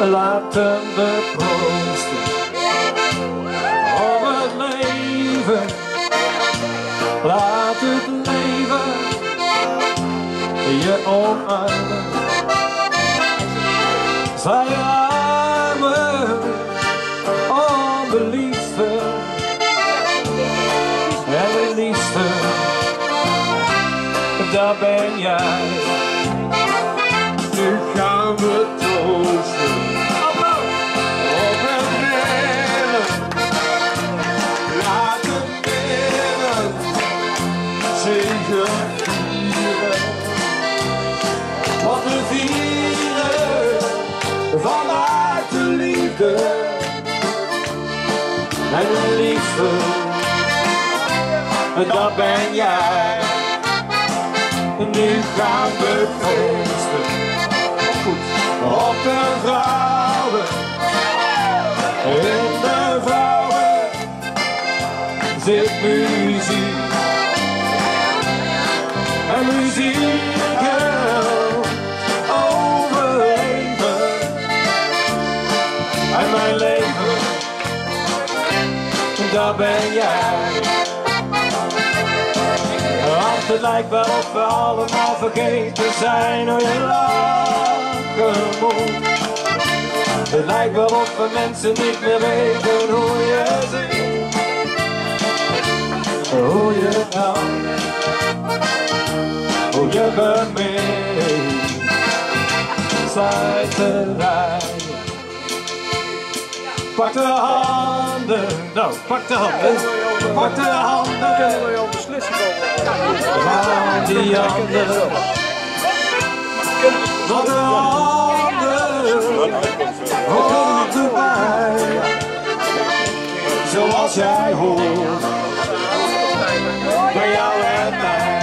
Laten we proosten op het leven. Laat het leven je omarmen. Zij armen om de liefde. En de liefde, dat ben jij. Nu gaan we troosten op het leven. Laat het leven zegen vieren. Wat we vieren vanuit de liefde. En de liefde, dat ben jij. Nu gaan we proosten op de vrouwen. In de vrouwen zit muziek. En muziek helpt overleven. En mijn leven, dat ben jij. Want het lijkt wel of we allemaal vergeten zijn hoe je lachen moet. Het lijkt wel of we mensen niet meer weten hoe je zingt, hoe je danst, hoe je bemint. Slijterij. Pak de handen, nou pak de handen, pak de handen. Dan kunnen we al beslissen Laat die handen, wat de handen, hoort erbij. Zoals jij hoort, bij jou en mij.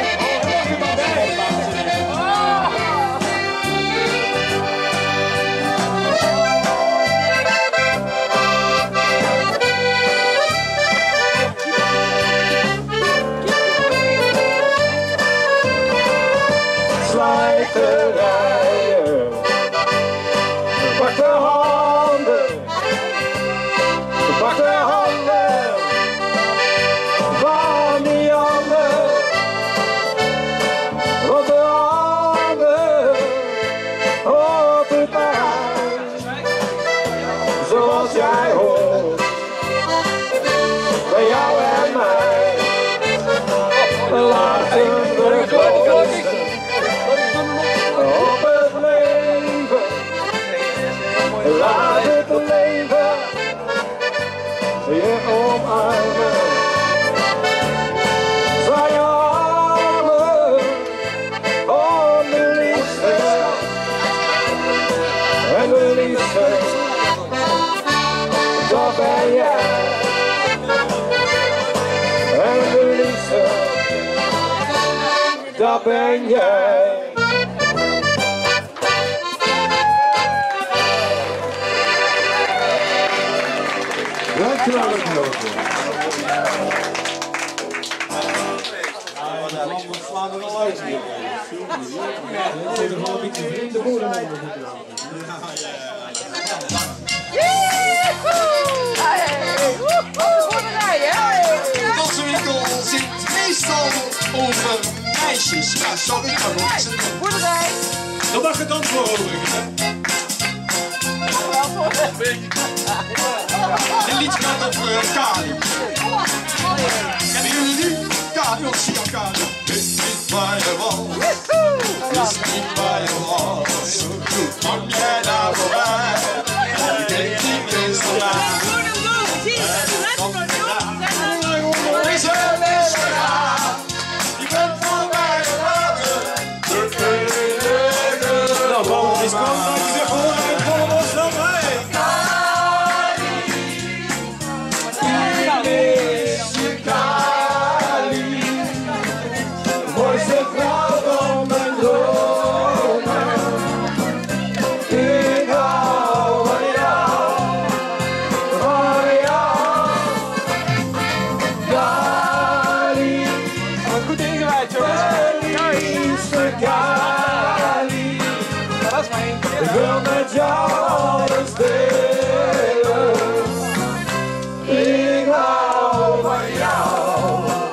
Slijterijen. Pak de handen, pak de handen van die handen, want de handen op het ijs, zoals jij hoort, bij jou en mij. Laten we proosten op het leven. Laat het leven je omarmen. Zij armen om de liefde. En de liefde, dat ben jij. En de liefde, dat ben jij. Dankjewel, dankjewel. We slaan er wel uit hier. Er zit er gewoon een beetje vreemde woorden over. Onze winkel zit meestal over meisjes. Ja, sorry, maar nog eens. Boerderij. Dan mag het antwoord over. Dit liedje gaat over Kali. Kennen jullie die? Kali, of zie je Kali? Is niet waar je was. Is niet waar je was. Toen kwam jij daar voorbij. Je keek niet eens naar mij. Is er niks gedaan? Je bent voorbij gelaten. De enige. Nou, Paul, is kwam dat je zegt gewoon in volle bos dan mij. Mooiste vrouw van mijn dromen. Ik wil met jou alles delen. Ik hou van jou.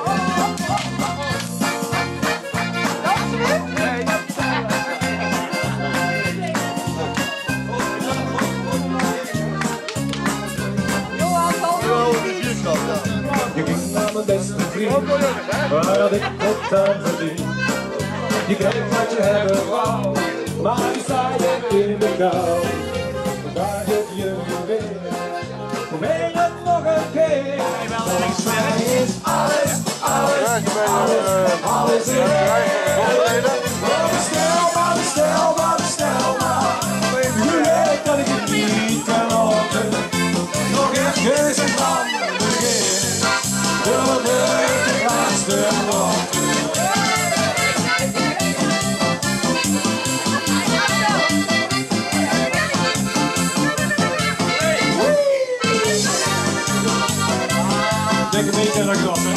Je ging naar mijn beste vriend, waar had ik wat aan verdiend. Je kreeg wat je hebben wou, maar nu sta je in de kou. Daar heb je me weer, probeer het nog een keer. Volgens mij is alles, alles, alles, alles in orde. Maar bestel maar. Je weet dat ik het niet kan laten. Nog eventjes en dan begin. Wil de laatste nog. Denk een beetje aan de klas, hè?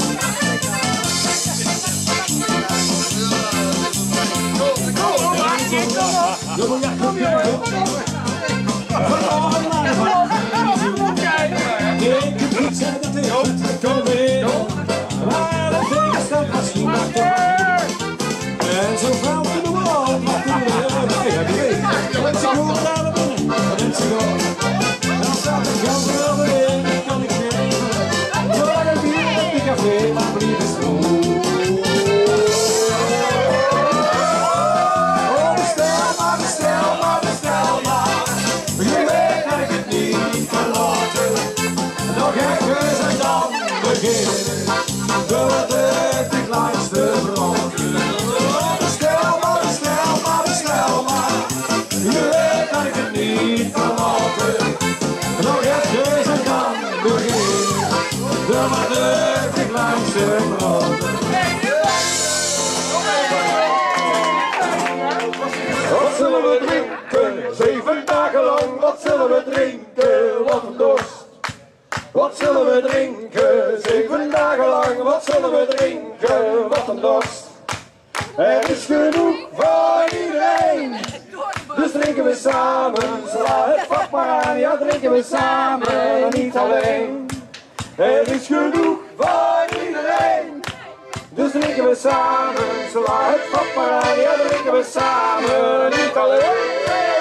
Ik heb iets uit het hoofd gekomen, maar dat tegenstand was niet meer te en zo vrouw in de wal, maar toen we heel erg hebben geweest. Let's go naar de binnen, let's go. Dan staat de gans wel weer in, dat kan ik geven. Zolang het bier op de café, maar blijf eens goed. Oh, bestel maar. Je weet dat ik het niet kan laten. Nog even en dan beginnen. Doordat het de kleinste branden. Bestel maar. Je weet dat ik het niet kan laten. Nog even en dan beginnen. Doordat het de kleinste branden. Wat zullen we drinken? 7 dagen lang, wat zullen we drinken? Wat een dorst. Wat zullen we drinken? 7 dagen lang, wat zullen we drinken? Wat een dorst. Er is genoeg voor iedereen. Dus drinken we samen, sla het vak maar aan. Ja, drinken we samen, niet alleen. Er is genoeg voor iedereen. Dus drinken we samen, sla het vak maar aan. Ja, drinken we samen, niet alleen.